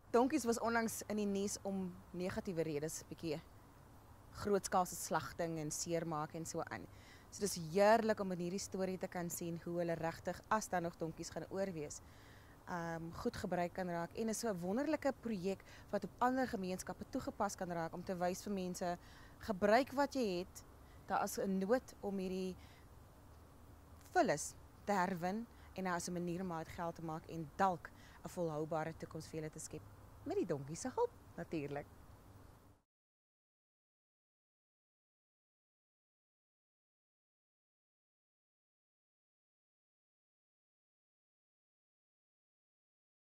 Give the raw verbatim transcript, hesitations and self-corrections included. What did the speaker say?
Donkies was onlangs in die nuus om negatiewe redes, bietjie grootskaalse slagting en seermaak en so aan. So dis heerlik om in hierdie storie te kan sien hoe hulle regtig, as daar nog donkies gaan oorwees, um, goed gebruik kan raak. En is so 'n wonderlike projek wat op ander gemeenskappe toegepas kan raak om te wys vir mense, gebruik wat jy het, daar is 'n nood om hierdie vullis te herwin en daar is 'n manier om uit geld te maak en dalk 'n volhoubare toekoms vir julle te skep met die donkie se hulp natuurlik.